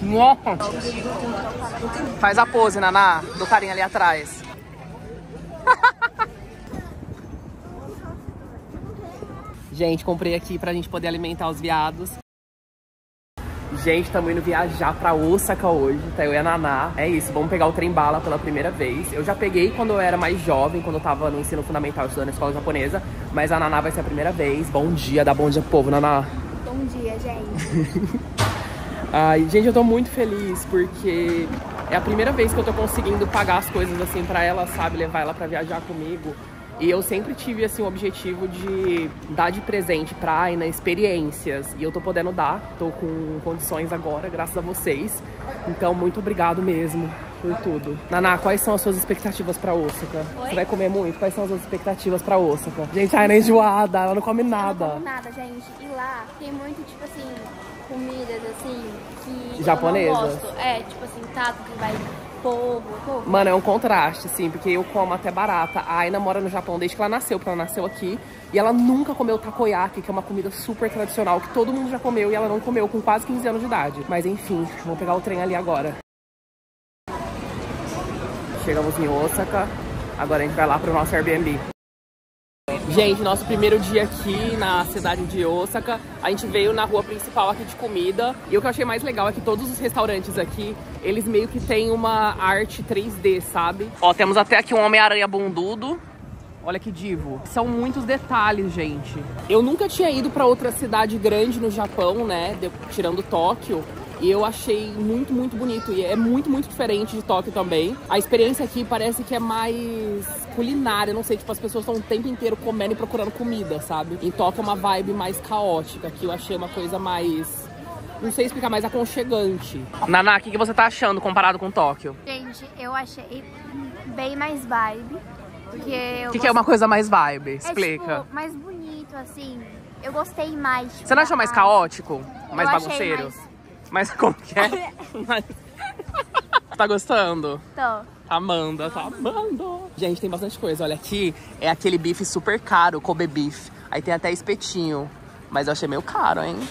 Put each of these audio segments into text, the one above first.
Nossa. Faz a pose, Naná, do carinha ali atrás. Gente, comprei aqui pra gente poder alimentar os viados. Gente, estamos indo viajar pra Osaka hoje, tá? Eu e a Naná. É isso, vamos pegar o trem-bala pela primeira vez. Eu já peguei quando eu era mais jovem, quando eu tava no ensino fundamental estudando na escola japonesa. Mas a Naná vai ser a primeira vez. Bom dia, dá bom dia pro povo, Naná. Bom dia, gente. Ai, gente, eu tô muito feliz porque é a primeira vez que eu tô conseguindo pagar as coisas assim pra ela, sabe? Levar ela pra viajar comigo. E eu sempre tive, assim, o objetivo de dar de presente pra Aina experiências. E eu tô podendo dar, tô com condições agora, graças a vocês. Então, muito obrigado mesmo por tudo. Naná, quais são as suas expectativas pra Osaka? Oi? Você vai comer muito? Quais são as suas expectativas pra Osaka? Gente, a Aina é enjoada, ela não come nada. Eu não como nada, gente. E lá tem muito, tipo assim, comidas, assim, que japonesas? eu não gosto. É, tipo assim, taco que vai... Polvo. Mano, é um contraste, sim, porque eu como até barata. A Aina mora no Japão desde que ela nasceu, porque ela nasceu aqui. E ela nunca comeu takoyaki, que é uma comida super tradicional, que todo mundo já comeu e ela não comeu com quase 15 anos de idade. Mas enfim, vamos pegar o trem ali agora. Chegamos em Osaka, agora a gente vai lá pro nosso Airbnb. Gente, nosso primeiro dia aqui na cidade de Osaka, a gente veio na rua principal aqui de comida. E o que eu achei mais legal é que todos os restaurantes aqui, eles meio que têm uma arte 3D, sabe? Ó, temos até aqui um Homem-Aranha bundudo. Olha que divo. São muitos detalhes, gente. Eu nunca tinha ido pra outra cidade grande no Japão, né? Tirando Tóquio. E eu achei muito, muito bonito. E é muito, muito diferente de Tóquio também. A experiência aqui parece que é mais culinária. Não sei, tipo, as pessoas estão o tempo inteiro comendo e procurando comida, sabe? Em Tóquio é uma vibe mais caótica. Aqui eu achei uma coisa mais... não sei explicar, mais aconchegante. Naná, o que você tá achando comparado com Tóquio? Gente, eu achei bem mais vibe. Porque O que é uma coisa mais vibe? Explica. É, tipo, mais bonito, assim. Eu gostei mais. Tipo, Você não achou mais caótico? Mais eu achei bagunceiro? Mas como que é? Tá gostando? Tô. Amanda, tá amando. Gente, tem bastante coisa. Olha, aqui é aquele bife super caro, Kobe beef. Aí tem até espetinho. Mas eu achei meio caro, hein?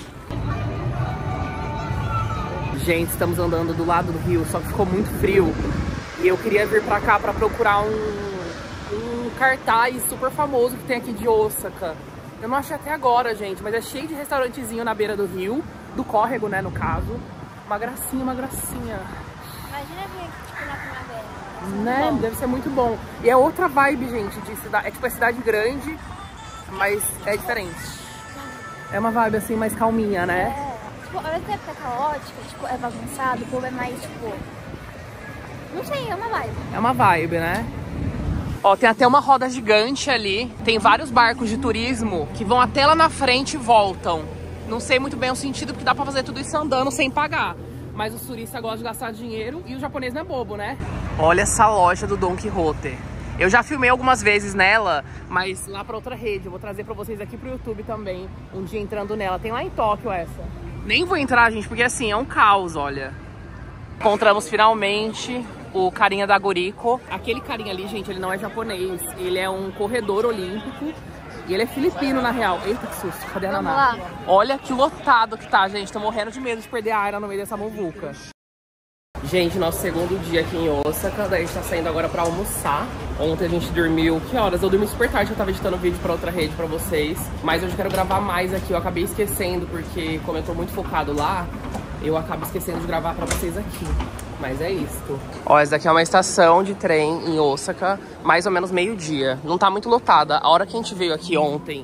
Gente, estamos andando do lado do rio, só que ficou muito frio. E eu queria vir pra cá pra procurar um cartaz super famoso que tem aqui de Osaka. Eu não achei até agora, gente, mas é cheio de restaurantezinho na beira do rio. Do córrego, né, no caso. Uma gracinha, uma gracinha. Imagina vir aqui, tipo, na primavera. Né? Deve ser muito bom. E é outra vibe, gente, de cidade. É tipo, é cidade grande, mas é diferente. É uma vibe, assim, mais calminha, né? É. Tipo, ao mesmo tempo que é caótica, tipo, é bagunçado, o povo é mais, tipo... não sei, é uma vibe. É uma vibe, né? Ó, tem até uma roda gigante ali. Tem vários barcos de turismo que vão até lá na frente e voltam. Não sei muito bem o sentido, porque dá pra fazer tudo isso andando sem pagar. Mas os turistas gostam de gastar dinheiro e o japonês não é bobo, né? Olha essa loja do Don Quijote. Eu já filmei algumas vezes nela, mas lá pra outra rede. Eu vou trazer pra vocês aqui pro YouTube também, um dia entrando nela. Tem lá em Tóquio essa. Nem vou entrar, gente, porque assim, é um caos, olha. Encontramos finalmente o carinha da Guriko. Aquele carinha ali, gente, ele não é japonês. Ele é um corredor olímpico. E ele é filipino, na real. Eita, que susto. Cadê a Naná? Olha que lotado que tá, gente. Tô morrendo de medo de perder a Aina no meio dessa muvuca. Gente, nosso segundo dia aqui em Osaka. Daí a gente tá saindo agora pra almoçar. Ontem a gente dormiu... que horas? Eu dormi super tarde, eu tava editando vídeo pra outra rede pra vocês. Mas hoje eu quero gravar mais aqui. Eu acabei esquecendo, porque como eu tô muito focado lá, eu acabo esquecendo de gravar pra vocês aqui. Mas é isso. Ó, essa daqui é uma estação de trem em Osaka, mais ou menos meio-dia. Não tá muito lotada. A hora que a gente veio aqui ontem,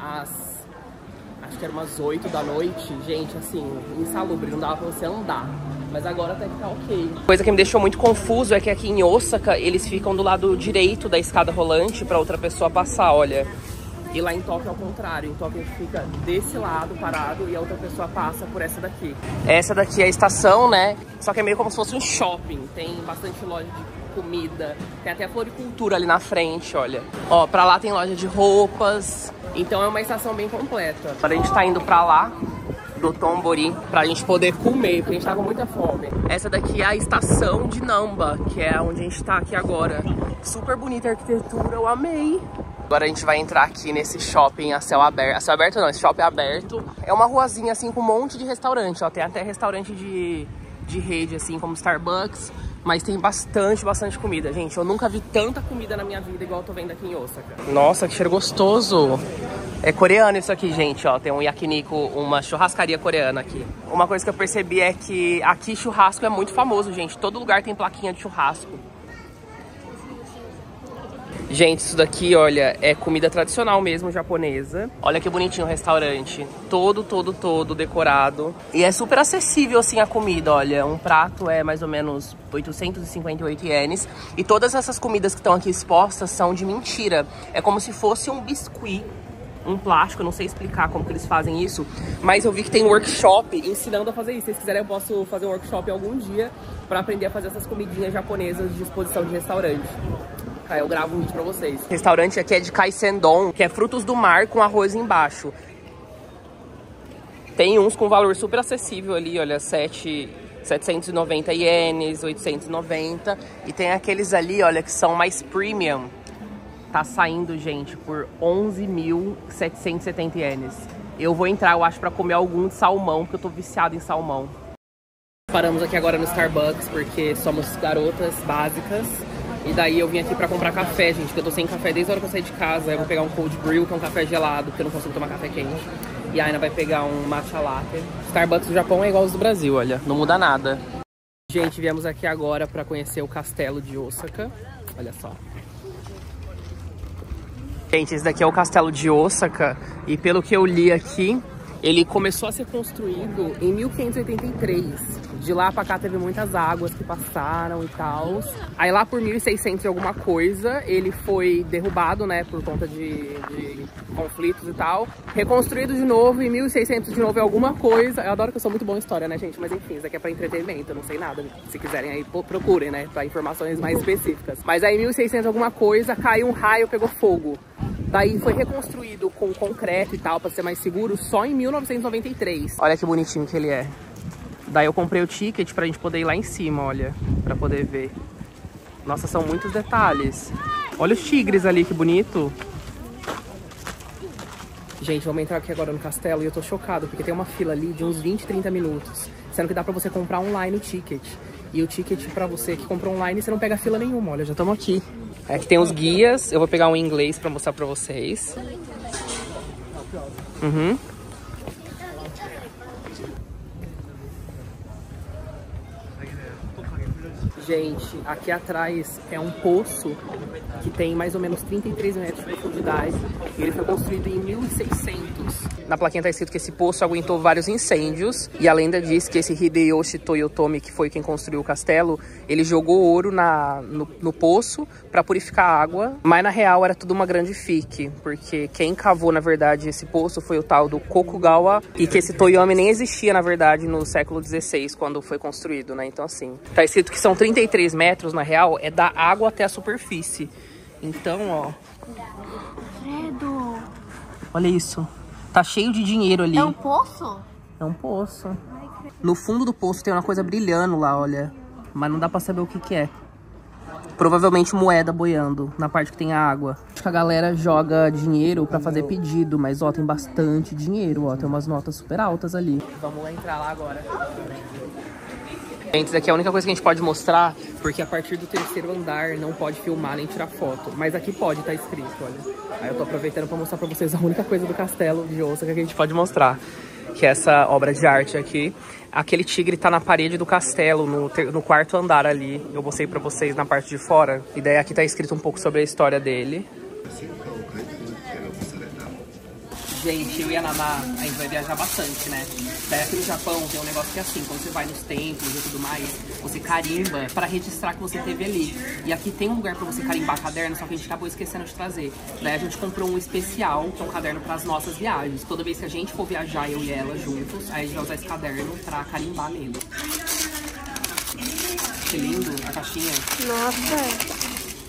acho que era umas 8 da noite, gente, assim, insalubre, não dava pra você andar. Mas agora até que tá ok. Coisa que me deixou muito confuso é que aqui em Osaka, eles ficam do lado direito da escada rolante pra outra pessoa passar, olha. E lá em Tóquio é o contrário. Em Tóquio a gente fica desse lado parado e a outra pessoa passa por essa daqui. Essa daqui é a estação, né? Só que é meio como se fosse um shopping. Tem bastante loja de comida. Tem até floricultura ali na frente, olha. Ó, pra lá tem loja de roupas. Então é uma estação bem completa. Agora a gente tá indo pra lá, do Tombori, pra gente poder comer, porque a gente tá com muita fome. Essa daqui é a estação de Namba, que é onde a gente tá aqui agora. Super bonita a arquitetura, eu amei. Agora a gente vai entrar aqui nesse shopping a céu aberto. A céu aberto não, esse shopping é aberto. É uma ruazinha assim com um monte de restaurante, ó. Tem até restaurante de de rede, assim, como Starbucks. Mas tem bastante comida, gente. Eu nunca vi tanta comida na minha vida igual eu tô vendo aqui em Osaka. Nossa, que cheiro gostoso. É coreano isso aqui, gente, ó. Tem um yakiniku, uma churrascaria coreana aqui. Uma coisa que eu percebi é que aqui churrasco é muito famoso, gente. Todo lugar tem plaquinha de churrasco. Gente, isso daqui, olha, é comida tradicional mesmo, japonesa. Olha que bonitinho o restaurante. Todo decorado. E é super acessível, assim, a comida, olha. Um prato é mais ou menos 858 ienes. E todas essas comidas que estão aqui expostas são de mentira. É como se fosse um biscuit, um plástico. Eu não sei explicar como que eles fazem isso. Mas eu vi que tem workshop ensinando a fazer isso. Se vocês quiserem, eu posso fazer um workshop algum dia pra aprender a fazer essas comidinhas japonesas de exposição de restaurante. Aí eu gravo um vídeo pra vocês. O restaurante aqui é de kaisendon, que é frutos do mar com arroz embaixo. Tem uns com valor super acessível ali, olha, 790 ienes, 890. E tem aqueles ali, olha, que são mais premium. Tá saindo, gente, por 11.770 ienes. Eu vou entrar, eu acho, pra comer algum de salmão, porque eu tô viciado em salmão. Paramos aqui agora no Starbucks, porque somos garotas básicas. E daí eu vim aqui pra comprar café, gente, porque eu tô sem café desde a hora que eu saí de casa. Eu vou pegar um cold brew, que é um café gelado, porque eu não consigo tomar café quente. E a Aina vai pegar um matcha latte. Starbucks do Japão é igual aos do Brasil, olha, não muda nada. Gente, viemos aqui agora pra conhecer o castelo de Osaka. Olha só. Gente, esse daqui é o castelo de Osaka. E pelo que eu li aqui, ele começou a ser construído em 1583. De lá pra cá teve muitas águas que passaram e tal. Aí lá por 1600 e alguma coisa, ele foi derrubado, né, por conta de conflitos e tal. Reconstruído de novo em 1600 de novo e alguma coisa. Eu adoro que eu sou muito bom em história, né, gente? Mas enfim, isso aqui é pra entretenimento, eu não sei nada. Se quiserem aí, procurem, né, pra informações mais específicas. Mas aí em 1600 alguma coisa, caiu um raio, pegou fogo. Daí foi reconstruído com concreto e tal, pra ser mais seguro, só em 1993. Olha que bonitinho que ele é. Daí eu comprei o ticket pra gente poder ir lá em cima, olha, pra poder ver. Nossa, são muitos detalhes. Olha os tigres ali, que bonito. Gente, vamos entrar aqui agora no castelo e eu tô chocado, porque tem uma fila ali de uns 20, 30 minutos. Sendo que dá pra você comprar online o ticket. E o ticket pra você que comprou online, você não pega fila nenhuma, olha, já estamos aqui. Aqui tem os guias, eu vou pegar um em inglês pra mostrar pra vocês. Gente, aqui atrás é um poço que tem mais ou menos 33 metros de profundidade. E ele foi construído em 1600. Na plaquinha tá escrito que esse poço aguentou vários incêndios. E a lenda diz que esse Hideyoshi Toyotomi, que foi quem construiu o castelo, ele jogou ouro no poço para purificar a água. Mas na real era tudo uma grande fique. Porque quem cavou, na verdade, esse poço foi o tal do Kokugawa. E que esse Toyomi nem existia, na verdade, no século XVI, quando foi construído, né? Então assim, tá escrito que são 33 metros, na real, é da água até a superfície. Então, ó. Credo. Olha isso. Tá cheio de dinheiro ali. É um poço? É um poço. No fundo do poço tem uma coisa brilhando lá, olha. Mas não dá pra saber o que que é. Provavelmente moeda boiando na parte que tem a água. Acho que a galera joga dinheiro pra fazer pedido. Mas, ó, tem bastante dinheiro, ó. Tem umas notas super altas ali. Vamos lá entrar lá agora. Gente, isso daqui é a única coisa que a gente pode mostrar, porque a partir do terceiro andar não pode filmar nem tirar foto. Mas aqui pode, tá escrito, olha. Aí eu tô aproveitando pra mostrar pra vocês a única coisa do castelo de Osaka que a gente pode mostrar. Que é essa obra de arte aqui. Aquele tigre tá na parede do castelo, no quarto andar ali. Eu mostrei pra vocês na parte de fora. E daí aqui tá escrito um pouco sobre a história dele. Gente, eu e a Naná, a gente vai viajar bastante, né? Daí aqui no Japão tem um negócio que é assim, quando você vai nos templos e tudo mais, você carimba pra registrar que você teve ali. E aqui tem um lugar pra você carimbar caderno, só que a gente acabou esquecendo de trazer. Daí a gente comprou um especial, que é um caderno pras nossas viagens. Toda vez que a gente for viajar, eu e ela juntos, aí a gente vai usar esse caderno pra carimbar nele. Que lindo a caixinha. Nossa.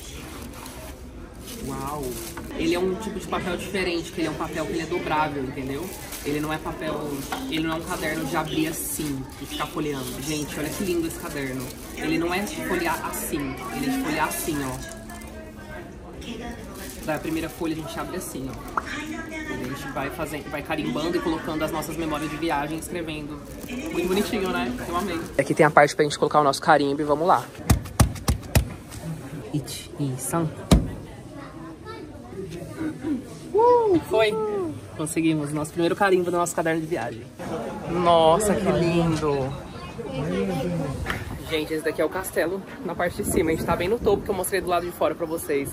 Uau! Ele é um tipo de papel diferente, que ele é um papel que ele é dobrável, entendeu? Ele não é papel, ele não é um caderno de abrir assim e ficar folheando. Gente, olha que lindo esse caderno. Ele não é de folhear assim, ele é de folhear assim, ó. Daí a primeira folha a gente abre assim, ó. A gente vai carimbando e colocando as nossas memórias de viagem, escrevendo. Muito bonitinho, né? Eu amei. Aqui tem a parte pra gente colocar o nosso carimbo e vamos lá. Ichi-san. Foi! Conseguimos nosso primeiro carimbo do nosso caderno de viagem. Nossa, que lindo! Gente, esse daqui é o castelo na parte de cima. A gente tá bem no topo, que eu mostrei do lado de fora pra vocês.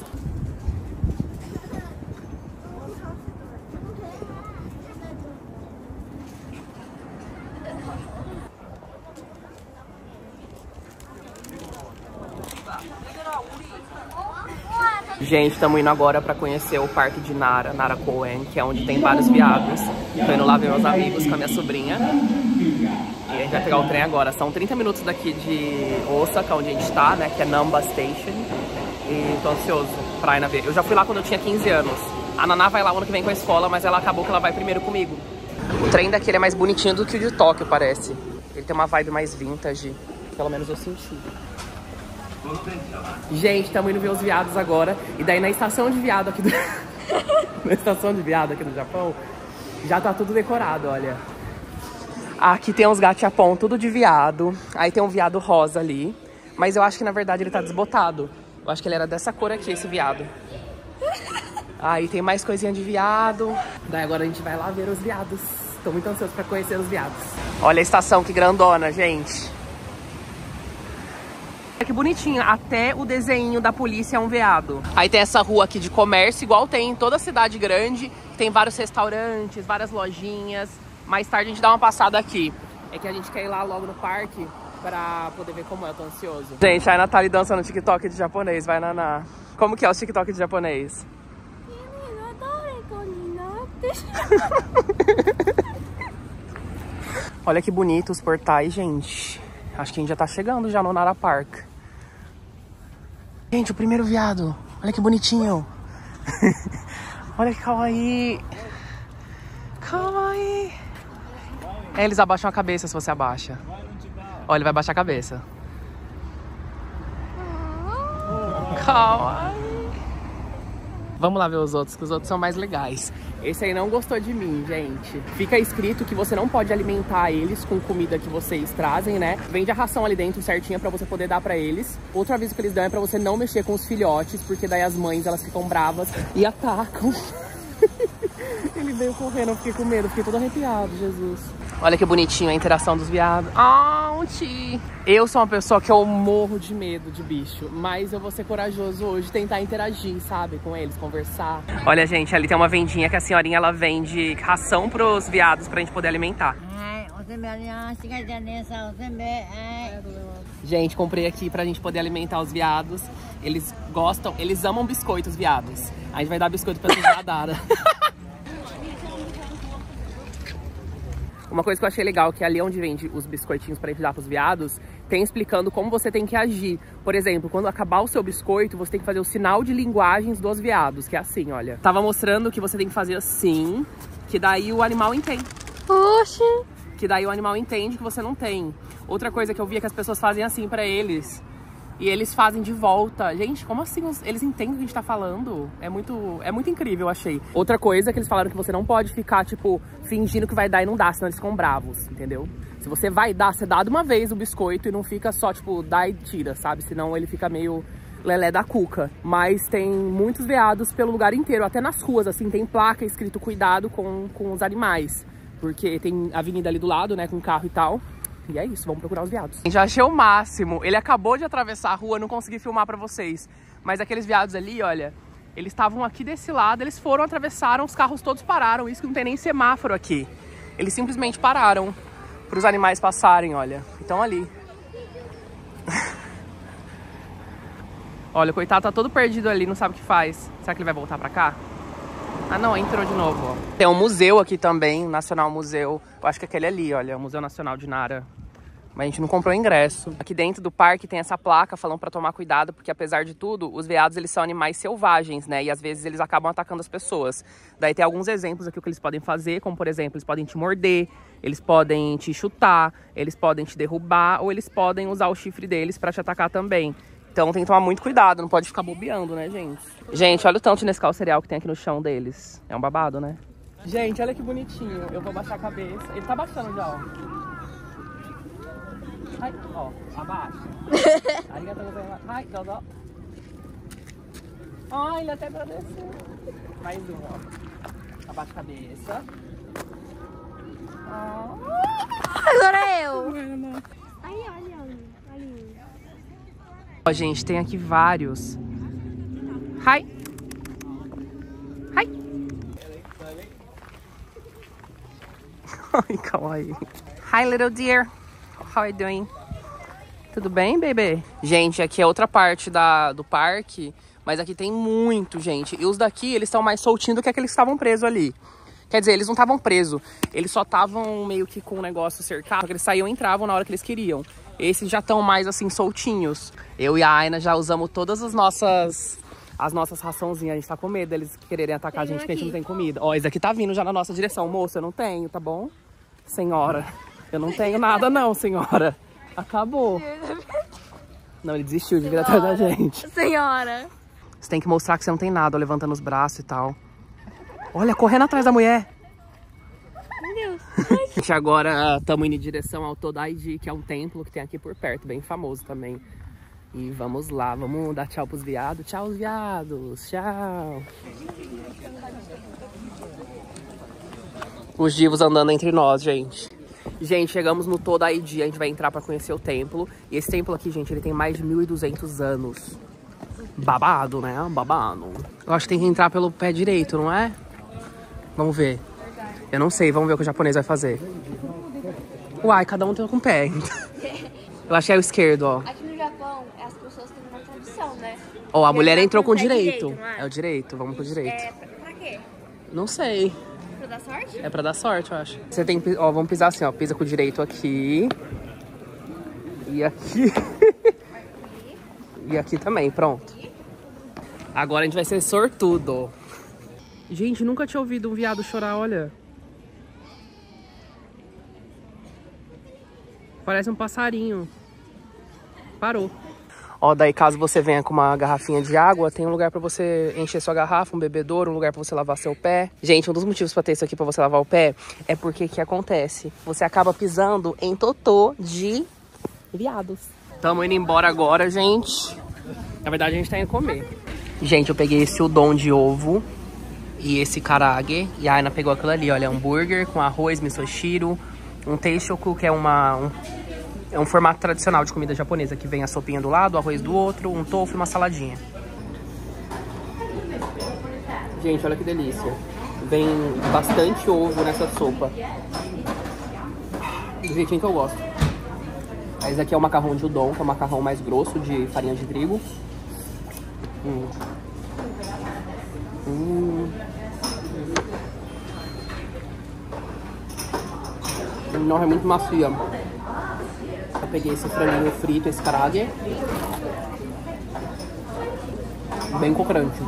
Gente, estamos indo agora pra conhecer o parque de Nara, Narakoen, que é onde tem vários veados. Tô indo lá ver meus amigos com a minha sobrinha. E a gente vai pegar o trem agora. São 30 minutos daqui de Osaka, onde a gente tá, né? Que é Namba Station. E tô ansioso pra ir ver. Eu já fui lá quando eu tinha 15 anos. A Naná vai lá ano que vem com a escola, mas ela acabou que ela vai primeiro comigo. O trem daqui ele é mais bonitinho do que o de Tóquio, parece. Ele tem uma vibe mais vintage. Pelo menos eu senti. Gente, estamos indo ver os veados agora. E daí na estação de veado aqui do... na estação de veado aqui do Japão, já tá tudo decorado, olha. Aqui tem uns gachapon, tudo de veado. Aí tem um veado rosa ali. Mas eu acho que na verdade ele tá desbotado. Eu acho que ele era dessa cor aqui, esse veado. Aí tem mais coisinha de veado. Daí agora a gente vai lá ver os veados. Tô muito ansioso pra conhecer os veados. Olha a estação, que grandona, gente. Que bonitinho, até o desenho da polícia é um veado. Aí tem essa rua aqui de comércio, igual tem em toda cidade grande. Tem vários restaurantes, várias lojinhas. Mais tarde a gente dá uma passada aqui. É que a gente quer ir lá logo no parque pra poder ver como é, eu tô ansioso. Gente, a Natália dançando TikTok de japonês, vai, Naná. Como que é o TikTok de japonês? Olha que bonito os portais, gente. Acho que a gente já tá chegando já no Nara Park. Gente, o primeiro veado. Olha que bonitinho. Olha que kawaii. Kawaii. É, eles abaixam a cabeça se você abaixa. Olha, ele vai baixar a cabeça. Kawaii. Vamos lá ver os outros, que os outros são mais legais. Esse aí não gostou de mim, gente. Fica escrito que você não pode alimentar eles com comida que vocês trazem, né? Vende a ração ali dentro certinha pra você poder dar pra eles. Outro aviso que eles dão é pra você não mexer com os filhotes, porque daí as mães, elas ficam bravas e atacam. Ele veio correndo, eu fiquei com medo, fiquei todo arrepiado, Jesus. Olha que bonitinho a interação dos viados. Eu sou uma pessoa que eu morro de medo de bicho, mas eu vou ser corajoso hoje, tentar interagir, sabe, com eles, conversar. Olha, gente, ali tem uma vendinha que a senhorinha, ela vende ração pros viados pra gente poder alimentar. Gente, comprei aqui pra gente poder alimentar os viados. Eles gostam, eles amam biscoitos, viados. A gente vai dar biscoito pra essa viadada. Uma coisa que eu achei legal, que ali onde vende os biscoitinhos pra gente dar pros viados, tem explicando como você tem que agir. Por exemplo, quando acabar o seu biscoito, você tem que fazer o sinal de linguagens dos viados, que é assim, olha. Tava mostrando que você tem que fazer assim, que daí o animal entende. Oxi! Que daí o animal entende que você não tem. Outra coisa que eu vi é que as pessoas fazem assim pra eles. E eles fazem de volta. Gente, como assim? Eles entendem o que a gente tá falando? É muito incrível, eu achei. Outra coisa que eles falaram que você não pode ficar, tipo, fingindo que vai dar e não dá, senão eles ficam bravos, entendeu? Se você vai dar, você dá de uma vez o biscoito e não fica só, tipo, dá e tira, sabe? Senão ele fica meio lelé da cuca. Mas tem muitos veados pelo lugar inteiro, até nas ruas, assim, tem placa escrito cuidado com os animais. Porque tem avenida ali do lado, né, com carro e tal. E é isso, vamos procurar os veados. Já achei o máximo. Ele acabou de atravessar a rua, não consegui filmar pra vocês. Mas aqueles veados ali, olha, eles estavam aqui desse lado, eles foram, atravessaram, os carros todos pararam. Isso que não tem nem semáforo aqui. Eles simplesmente pararam pros animais passarem, olha. Então ali. Olha, o coitado tá todo perdido ali, não sabe o que faz. Será que ele vai voltar pra cá? Ah, não, entrou de novo, ó. Tem um museu aqui também, Nacional Museu. Eu acho que aquele ali, olha, o Museu Nacional de Nara. Mas a gente não comprou ingresso. Aqui dentro do parque tem essa placa falando pra tomar cuidado, porque apesar de tudo, os veados, eles são animais selvagens, né? E às vezes eles acabam atacando as pessoas. Daí tem alguns exemplos aqui o que eles podem fazer, como por exemplo, eles podem te morder, eles podem te chutar, eles podem te derrubar, ou eles podem usar o chifre deles pra te atacar também. Então tem que tomar muito cuidado, não pode ficar bobeando, né, gente? Gente, olha o tanto de Nescau cereal que tem aqui no chão deles. É um babado, né? Gente, olha que bonitinho. Eu vou baixar a cabeça. Ele tá baixando já, ó. Ai, ó, abaixa. Ai, dó. Ai, ele até agradeceu. Mais um, ó. Abaixa a cabeça. Agora eu. Aí, olha. Ó, gente, tem aqui vários. Hi. Ai, kawaii. Hi, little dear. How are you doing? Tudo bem, baby? Gente, aqui é outra parte do parque, mas aqui tem muito, gente. E os daqui, eles estão mais soltinhos do que aqueles que estavam presos ali. Quer dizer, eles não estavam presos. Eles só estavam meio que com o negócio cercado, porque eles saíam e entravam na hora que eles queriam. Esses já estão mais, assim, soltinhos. Eu e a Aina já usamos todas as nossas raçãozinhas. A gente tá com medo deles quererem atacar a gente, porque a gente não tem comida. Ó, esse aqui tá vindo já na nossa direção. Moça, eu não tenho, tá bom? Senhora, eu não tenho nada não, senhora. Acabou. Não, ele desistiu de vir atrás da gente. Senhora. Você tem que mostrar que você não tem nada, ó, levantando os braços e tal. Olha, correndo atrás da mulher. Meu Deus. Gente, agora estamos indo em direção ao Todaiji, que é um templo que tem aqui por perto, bem famoso também. E vamos lá, vamos dar tchau pros viados. Tchau, os viados. Tchau. Os divos andando entre nós, gente. Gente, chegamos no Todaiji, a gente vai entrar pra conhecer o templo. E esse templo aqui, gente, ele tem mais de 1.200 anos. Babado, né? Babado. Eu acho que tem que entrar pelo pé direito, não é? Vamos ver. Eu não sei, vamos ver o que o japonês vai fazer. Uai, cada um tem com o pé. Eu achei o esquerdo, ó. Aqui no Japão, as pessoas têm uma tradição, né? Ó, a mulher entrou com o direito, direito. não é? É o direito, vamos com o direito. É, pra quê? Não sei. Pra dar sorte? É pra dar sorte, eu acho. Você tem que... Ó, vamos pisar assim, ó. Pisa com o direito aqui. E aqui. E aqui também, pronto. Agora a gente vai ser sortudo. Gente, nunca tinha ouvido um viado chorar, olha. Parece um passarinho. Parou. Ó, daí caso você venha com uma garrafinha de água, tem um lugar pra você encher sua garrafa, um bebedouro, um lugar pra você lavar seu pé. Gente, um dos motivos pra ter isso aqui pra você lavar o pé é porque o que acontece? Você acaba pisando em totô de viados. Tamo indo embora agora, gente. Na verdade, a gente tá indo comer. Gente, eu peguei esse udon de ovo e esse karage. E a Aina pegou aquilo ali, olha, hambúrguer com arroz, misoshiro, um teishoku, que é um formato tradicional de comida japonesa, que vem a sopinha do lado, o arroz do outro, um tofu e uma saladinha. Gente, olha que delícia. Vem bastante ovo nessa sopa. Do jeitinho que eu gosto. Esse aqui é o macarrão de udon, que é o macarrão mais grosso de farinha de trigo. Não, é muito macia. Eu peguei esse franguinho frito, esse karage. Bem crocante.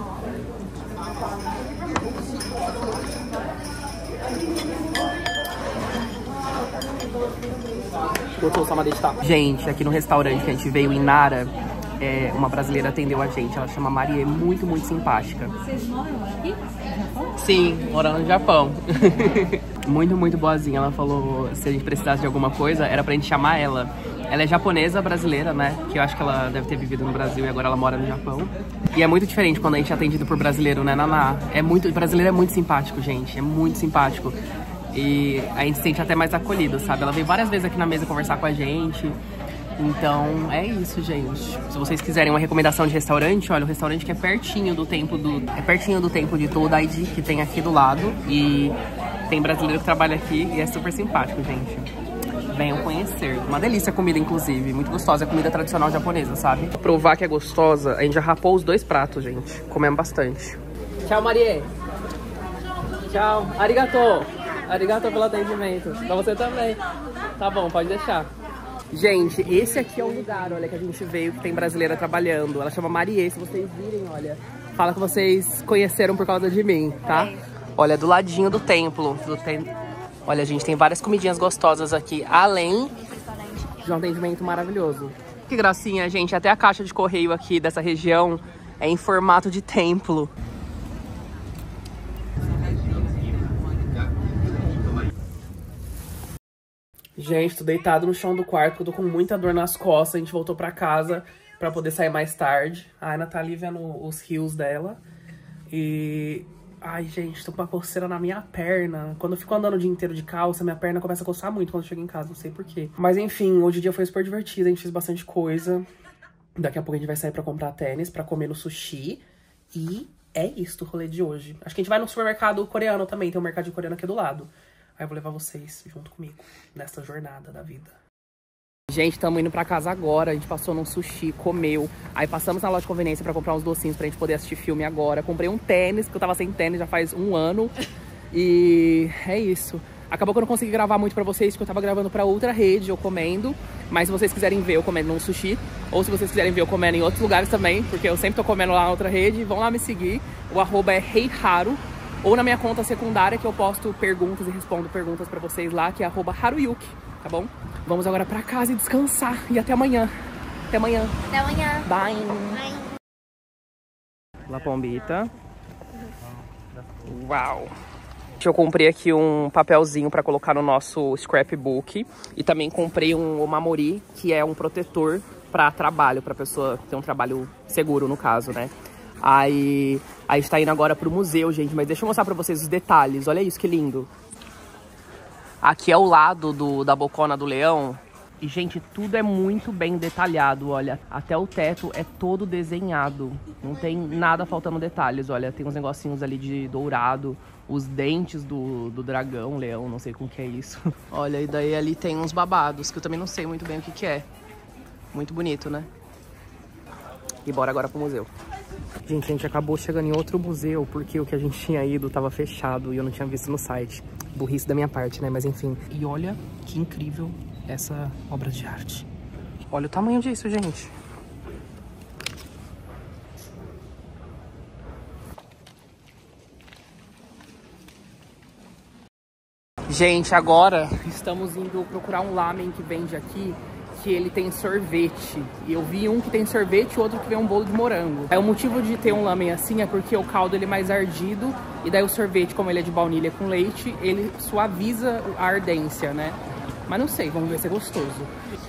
Gostou, Samadeshita? Gente, aqui no restaurante que a gente veio em Nara, uma brasileira atendeu a gente. Ela chama Marie, muito, muito simpática. Vocês moram aqui? No Japão? Sim, morando no Japão. Muito, muito boazinha. Ela falou se a gente precisasse de alguma coisa, era pra gente chamar ela. Ela é japonesa, brasileira, né? Que eu acho que ela deve ter vivido no Brasil e agora ela mora no Japão. E é muito diferente quando a gente é atendido por brasileiro, né, Naná? Brasileiro é muito simpático, gente. É muito simpático. E a gente se sente até mais acolhido, sabe? Ela veio várias vezes aqui na mesa conversar com a gente. Então, é isso, gente. Se vocês quiserem uma recomendação de restaurante, olha, o restaurante que é pertinho do templo de Todaiji, que tem aqui do lado. E tem brasileiro que trabalha aqui e é super simpático, gente. Venham conhecer. Uma delícia a comida, inclusive. Muito gostosa. É comida tradicional japonesa, sabe? Pra provar que é gostosa, a gente já rapou os 2 pratos, gente. Comemos bastante. Tchau, Marie. Tchau. Arigato. Arigato pelo atendimento. Pra você também. Tá bom, pode deixar. Gente, esse aqui é o lugar, olha, que a gente veio, que tem brasileira trabalhando. Ela chama Marie, se vocês virem, olha. Fala que vocês conheceram por causa de mim, tá? Olha, do ladinho do templo. Olha, gente, tem várias comidinhas gostosas aqui, além de um atendimento maravilhoso. Que gracinha, gente. Até a caixa de correio aqui dessa região é em formato de templo. Gente, tô deitado no chão do quarto, porque eu tô com muita dor nas costas. A gente voltou pra casa pra poder sair mais tarde. A Ana tá ali vendo os rios dela. E... ai, gente, tô com uma coceira na minha perna. Quando eu fico andando o dia inteiro de calça, minha perna começa a coçar muito quando eu chego em casa, não sei porquê. Mas enfim, hoje o dia foi super divertido, a gente fez bastante coisa. Daqui a pouco a gente vai sair pra comprar tênis, pra comer no sushi. E é isso o rolê de hoje. Acho que a gente vai no supermercado coreano também, tem um mercadinho coreano aqui do lado. Aí eu vou levar vocês junto comigo, nessa jornada da vida. Gente, estamos indo pra casa agora, a gente passou num sushi, comeu. Aí passamos na loja de conveniência pra comprar uns docinhos pra gente poder assistir filme agora. Comprei um tênis, porque eu tava sem tênis já faz um ano. E é isso. Acabou que eu não consegui gravar muito pra vocês, porque eu tava gravando pra outra rede, eu comendo. Mas se vocês quiserem ver eu comendo num sushi, ou se vocês quiserem ver eu comendo em outros lugares também, porque eu sempre tô comendo lá na outra rede, vão lá me seguir. O arroba é Heiharu. Ou na minha conta secundária, que eu posto perguntas e respondo perguntas pra vocês lá, que é arroba Haruyuki, tá bom? Vamos agora pra casa e descansar. E até amanhã. Até amanhã. Até amanhã. Bye. Bye. La Pombita. Uau. Eu comprei aqui um papelzinho pra colocar no nosso scrapbook. E também comprei um Omamori, que é um protetor pra trabalho, pra pessoa ter um trabalho seguro, no caso, né? Aí a gente tá indo agora pro museu, gente. Mas deixa eu mostrar pra vocês os detalhes. Olha isso, que lindo. Aqui é o lado da bocona do leão. E, gente, tudo é muito bem detalhado, olha. Até o teto é todo desenhado. Não tem nada faltando detalhes, olha. Tem uns negocinhos ali de dourado. Os dentes do dragão, leão, não sei como que é isso. Olha, e daí ali tem uns babados, que eu também não sei muito bem o que que é. Muito bonito, né? E bora agora pro museu. Gente, a gente acabou chegando em outro museu, porque o que a gente tinha ido tava fechado e eu não tinha visto no site. Burrice da minha parte, né? Mas enfim. E olha que incrível essa obra de arte. Olha o tamanho disso, gente. Gente, agora estamos indo procurar um lamen que vende aqui, que ele tem sorvete. E eu vi um que tem sorvete e outro que vem um bolo de morango. Aí o motivo de ter um lamen assim é porque o caldo ele é mais ardido. E daí o sorvete, como ele é de baunilha com leite, ele suaviza a ardência, né? Mas não sei, vamos ver se é gostoso.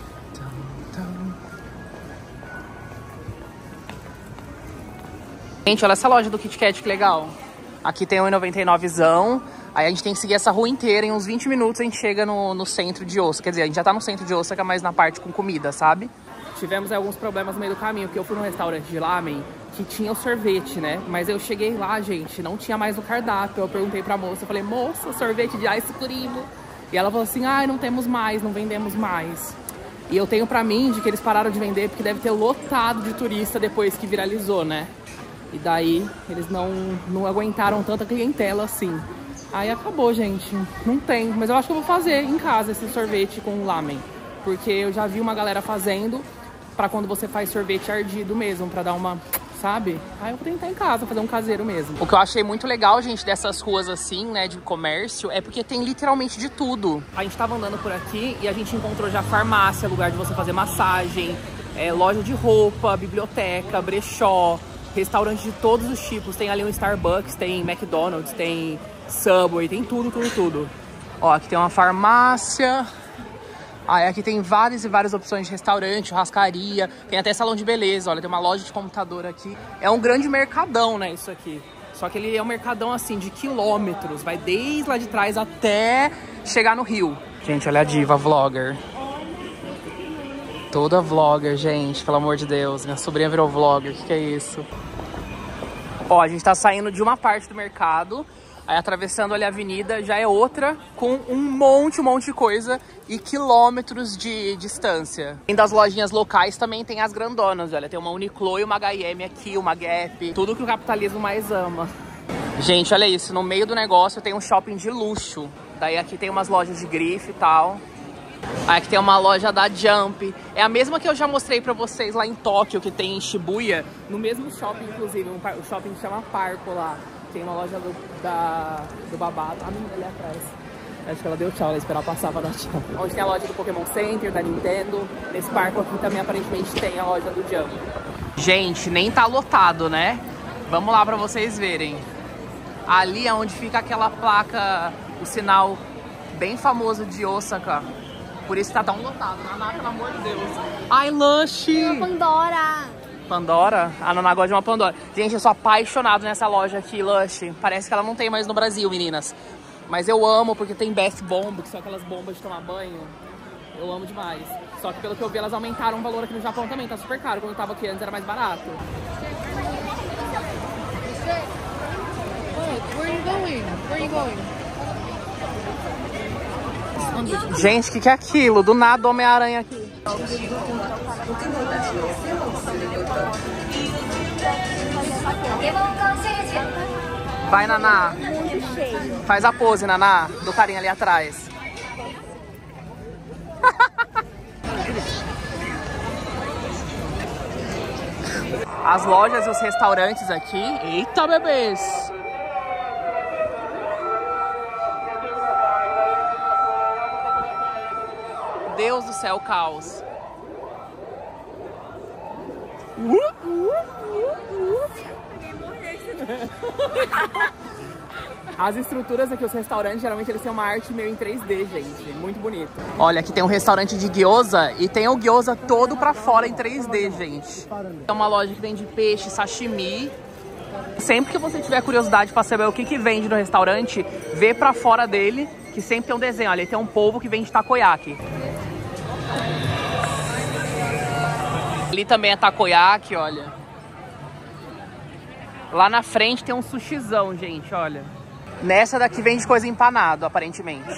Gente, olha essa loja do Kit Kat, que legal. Aqui tem um R$1,99zão. Aí a gente tem que seguir essa rua inteira, em uns 20 minutos a gente chega no centro de Osaka. Quer dizer, a gente já tá no centro de Osaka, mas na parte com comida, sabe? Tivemos alguns problemas no meio do caminho, porque eu fui num restaurante de lamen que tinha o sorvete, né? Mas eu cheguei lá, gente, não tinha mais no cardápio. Eu perguntei pra moça, eu falei, moça, sorvete de ice cream. E ela falou assim, ai, não temos mais, não vendemos mais. E eu tenho pra mim de que eles pararam de vender porque deve ter lotado de turista depois que viralizou, né? E daí eles não aguentaram tanta clientela assim. Aí acabou, gente. Não tem. Mas eu acho que eu vou fazer em casa esse sorvete com lamen. Porque eu já vi uma galera fazendo pra quando você faz sorvete ardido mesmo, pra dar uma, sabe? Aí eu vou tentar em casa, fazer um caseiro mesmo. O que eu achei muito legal, gente, dessas ruas assim, né, de comércio, é porque tem literalmente de tudo. A gente tava andando por aqui e a gente encontrou já farmácia, lugar de você fazer massagem, loja de roupa, biblioteca, brechó, restaurante de todos os tipos. Tem ali um Starbucks, tem McDonald's, tem Subway, tem tudo, tudo, tudo. Ó, aqui tem uma farmácia. Aí aqui tem várias e várias opções de restaurante, churrascaria. Tem até salão de beleza, olha, tem uma loja de computador aqui. É um grande mercadão, né, isso aqui. Só que ele é um mercadão, assim, de quilômetros. Vai desde lá de trás até chegar no Rio. Gente, olha a diva vlogger. Toda vlogger, gente, pelo amor de Deus. Minha sobrinha virou vlogger, o que é isso? Ó, a gente tá saindo de uma parte do mercado. Aí atravessando ali a avenida já é outra, com um monte de coisa e quilômetros de distância. Além das lojinhas locais também tem as grandonas, olha. Tem uma Uniqlo e uma H&M aqui, uma Gap. Tudo que o capitalismo mais ama. Gente, olha isso. No meio do negócio tem um shopping de luxo. Daí aqui tem umas lojas de grife e tal. Aí aqui tem uma loja da Jump. É a mesma que eu já mostrei pra vocês lá em Tóquio, que tem em Shibuya. No mesmo shopping, inclusive. O shopping que chama Parco lá. Tem uma loja do babado. A menina ali atrás. Acho que ela deu tchau, ela esperava passar pra dar tchau. Onde tem a loja do Pokémon Center, da Nintendo. Nesse parque aqui também aparentemente tem a loja do Jump. Gente, nem tá lotado, né? Vamos lá pra vocês verem. Ali é onde fica aquela placa, o sinal bem famoso de Osaka. Por isso tá tão lotado. Naná, pelo amor de Deus. Ai, Lush! Uma Pandora. Pandora? A Naná gosta de uma Pandora. Gente, eu sou apaixonado nessa loja aqui, Lush. Parece que ela não tem mais no Brasil, meninas. Mas eu amo porque tem Bath Bomb, que são aquelas bombas de tomar banho. Eu amo demais. Só que pelo que eu vi, elas aumentaram o valor aqui no Japão também. Tá super caro. Quando eu tava aqui antes era mais barato. Where are you going? Where are you going? Gente, o que é aquilo? Do nada, Homem-Aranha aqui. Vai, Naná. Faz a pose, Naná, do carinha ali atrás. As lojas e os restaurantes aqui. Eita, bebês! Deus do céu, caos. As estruturas aqui, os restaurantes, geralmente eles têm uma arte meio em 3D, gente. Muito bonito. Olha, aqui tem um restaurante de gyoza e tem o gyoza todo pra fora em 3D, gente. É uma loja que vende peixe, sashimi. Sempre que você tiver curiosidade pra saber o que vende no restaurante, vê pra fora dele, que sempre tem um desenho. Olha, tem um polvo que vende takoyaki. Ali também é takoyaki, olha. Lá na frente tem um sushizão, gente, olha. Nessa daqui vende coisa empanado, aparentemente.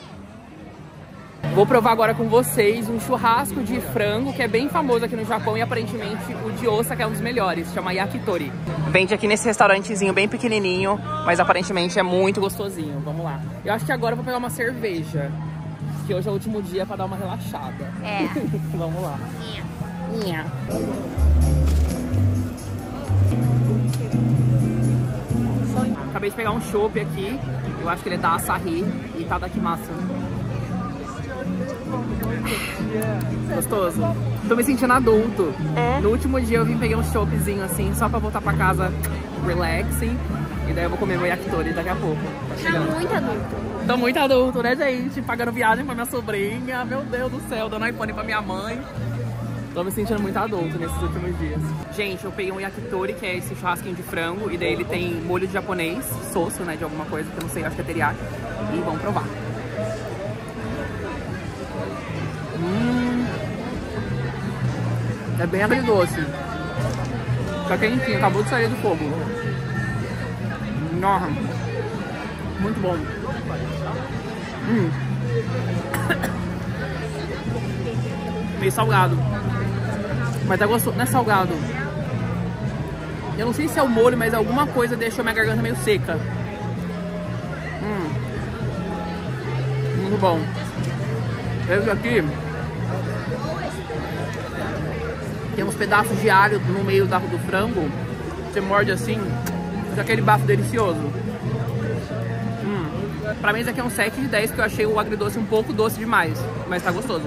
Vou provar agora com vocês um churrasco de frango, que é bem famoso aqui no Japão e aparentemente o de Osaka é um dos melhores, chama Yakitori. Vende aqui nesse restaurantezinho bem pequenininho, mas aparentemente é muito gostosinho. Vamos lá. Eu acho que agora eu vou pegar uma cerveja, que hoje é o último dia pra dar uma relaxada. É. Vamos lá. Nha. Acabei de pegar um chopp aqui. Eu acho que ele é da Asahi e tá daqui massa. Gostoso. Tô me sentindo adulto. No último dia eu vim pegar um choppzinho assim, só pra voltar pra casa relaxing. E daí eu vou comer meu yakitori daqui a pouco. Tá muito adulto. Tô muito adulto, né, gente? Pagando viagem pra minha sobrinha. Meu Deus do céu, dando iPhone pra minha mãe. Tô me sentindo muito adulto nesses últimos dias. Gente, eu peguei um yakitori, que é esse churrasquinho de frango. E daí ele tem molho de japonês, soço, né, de alguma coisa, que eu não sei, acho que é teriyaki. E vamos provar. É bem agridoce. Tá quentinho, acabou de sair do fogo. Nossa, muito bom. Meio salgado. Mas tá gostoso, não é salgado. Eu não sei se é o molho, mas alguma coisa deixou minha garganta meio seca. Muito bom. Esse aqui tem uns pedaços de alho no meio do frango. Você morde assim, fica aquele bafo delicioso. Pra mim esse aqui é um 7 de 10, porque eu achei o agridoce um pouco doce demais. Mas tá gostoso.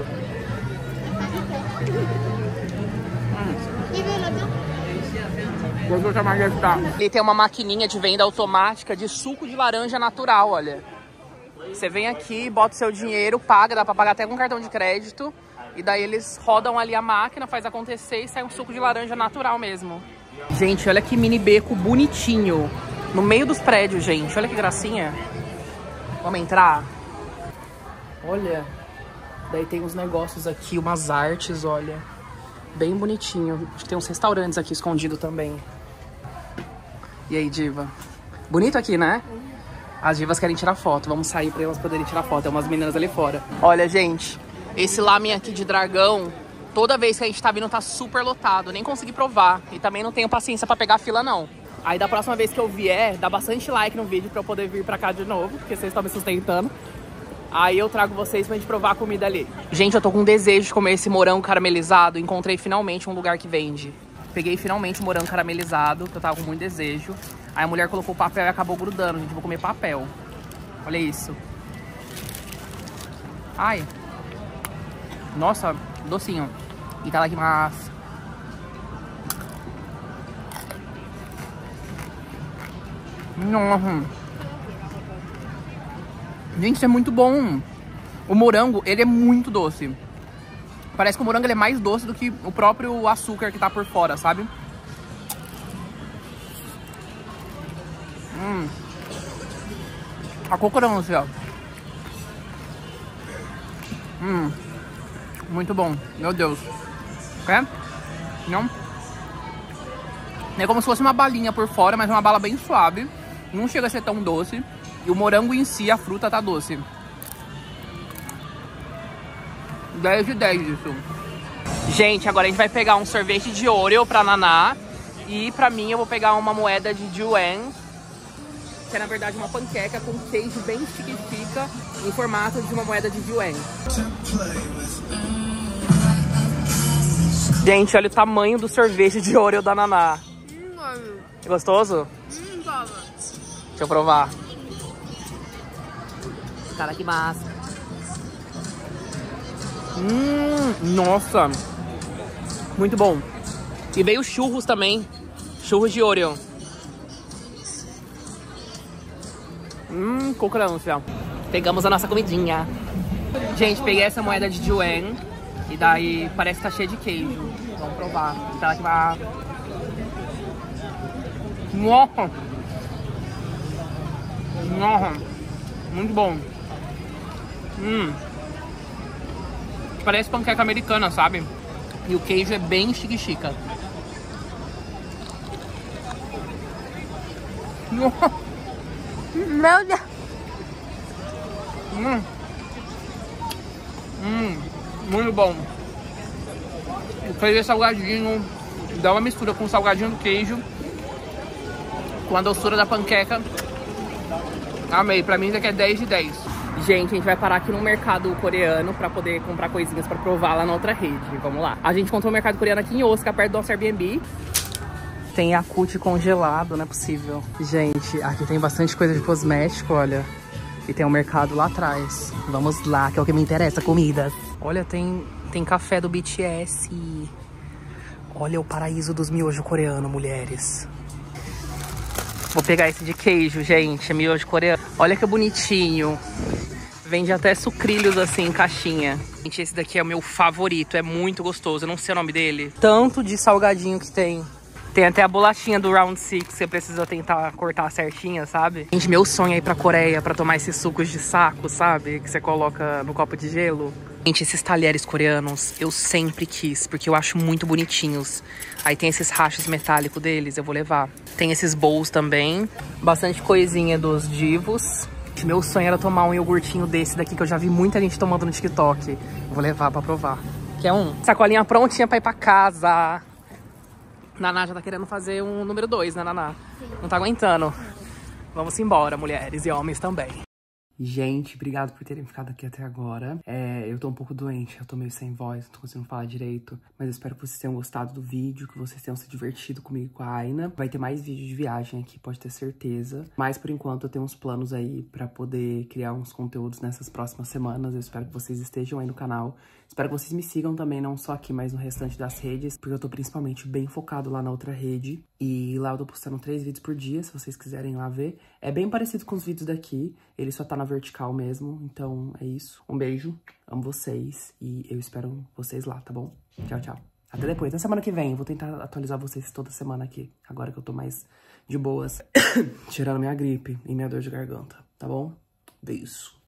Ele tem uma maquininha de venda automática de suco de laranja natural, olha. Você vem aqui, bota o seu dinheiro, paga, dá pra pagar até com cartão de crédito. E daí eles rodam ali a máquina, faz acontecer e sai um suco de laranja natural mesmo. Gente, olha que mini beco bonitinho. No meio dos prédios, gente. Olha que gracinha. Vamos entrar? Olha. Daí tem uns negócios aqui, umas artes, olha. Bem bonitinho. Acho que tem uns restaurantes aqui escondidos também. E aí, diva? Bonito aqui, né? As divas querem tirar foto. Vamos sair pra elas poderem tirar foto. Tem umas meninas ali fora. Olha, gente. Esse lamen aqui de dragão, toda vez que a gente tá vindo tá super lotado. Nem consegui provar. E também não tenho paciência pra pegar a fila, não. Aí da próxima vez que eu vier, dá bastante like no vídeo pra eu poder vir pra cá de novo. Porque vocês estão me sustentando. Aí eu trago vocês pra gente provar a comida ali. Gente, eu tô com um desejo de comer esse morango caramelizado. Encontrei finalmente um lugar que vende. Peguei finalmente o morango caramelizado, que eu tava com muito desejo. Aí a mulher colocou o papel e acabou grudando. Gente, eu vou comer papel. Olha isso. Ai. Nossa, docinho. Itadakimasu. Nossa. Gente, isso é muito bom. O morango, ele é muito doce. Parece que o morango ele é mais doce do que o próprio açúcar que tá por fora, sabe? A crocância. Muito bom. Meu Deus. Quer? Não? É como se fosse uma balinha por fora, mas é uma bala bem suave. Não chega a ser tão doce. E o morango em si, a fruta tá doce. 10 de 10 isso. Gente, agora a gente vai pegar um sorvete de Oreo pra Naná. E pra mim eu vou pegar uma moeda de Juan, que é na verdade uma panqueca com queijo bem chique-chica em formato de uma moeda de Juan. Gente, olha o tamanho do sorvete de Oreo da Naná. É gostoso? Baba. Deixa eu provar. Cara, que massa. Nossa. Muito bom. E veio churros também. Churros de Oreo. Crocância. Pegamos a nossa comidinha. Gente, peguei essa moeda de Juan. E daí parece que tá cheia de queijo. Vamos provar. Tá, que vai... Nossa. Nossa. Muito bom. Parece panqueca americana, sabe? E o queijo é bem chique-chica. Meu Deus. Muito bom. O queijo é salgadinho. Dá uma mistura com o salgadinho do queijo, com a doçura da panqueca. Amei. Pra mim isso aqui é 10 de 10. Gente, a gente vai parar aqui no mercado coreano pra poder comprar coisinhas pra provar lá na outra rede. Vamos lá. A gente encontrou um mercado coreano aqui em Osaka, perto do nosso Airbnb. Tem Yakult congelado, não é possível. Gente, aqui tem bastante coisa de cosmético, olha. E tem um mercado lá atrás. Vamos lá, que é o que me interessa, comidas. Olha, tem café do BTS. Olha o paraíso dos miojo coreano, mulheres. Vou pegar esse de queijo, gente, é miojo coreano. Olha que bonitinho. Vende até sucrilhos assim em caixinha. Gente, esse daqui é o meu favorito, é muito gostoso. Eu não sei o nome dele. Tanto de salgadinho que tem. Tem até a bolachinha do Round Six, que você precisa tentar cortar certinha, sabe? Gente, meu sonho é ir pra Coreia pra tomar esses sucos de saco, sabe? Que você coloca no copo de gelo. Gente, esses talheres coreanos eu sempre quis, porque eu acho muito bonitinhos. Aí tem esses rachos metálicos deles, eu vou levar. Tem esses bowls também. Bastante coisinha dos divos. Meu sonho era tomar um iogurtinho desse daqui, que eu já vi muita gente tomando no TikTok. Vou levar pra provar. Quer um? Sacolinha prontinha pra ir pra casa. Naná já tá querendo fazer um número 2, né, Naná? Sim. Não tá aguentando. Vamos embora, mulheres e homens também. Gente, obrigado por terem ficado aqui até agora. Eu tô um pouco doente, eu tô meio sem voz, não tô conseguindo falar direito. Mas eu espero que vocês tenham gostado do vídeo, que vocês tenham se divertido comigo e com a Aina. Vai ter mais vídeo de viagem aqui, pode ter certeza. Mas por enquanto eu tenho uns planos aí pra poder criar uns conteúdos nessas próximas semanas. Eu espero que vocês estejam aí no canal. Espero que vocês me sigam também, não só aqui, mas no restante das redes. Porque eu tô principalmente bem focado lá na outra rede. E lá eu tô postando 3 vídeos por dia, se vocês quiserem ir lá ver. É bem parecido com os vídeos daqui. Ele só tá na vertical mesmo. Então é isso. Um beijo. Amo vocês. E eu espero vocês lá, tá bom? Tchau, tchau. Até depois. Até semana que vem. Eu vou tentar atualizar vocês toda semana aqui. Agora que eu tô mais de boas. Tirando minha gripe e minha dor de garganta. Tá bom? Beijo.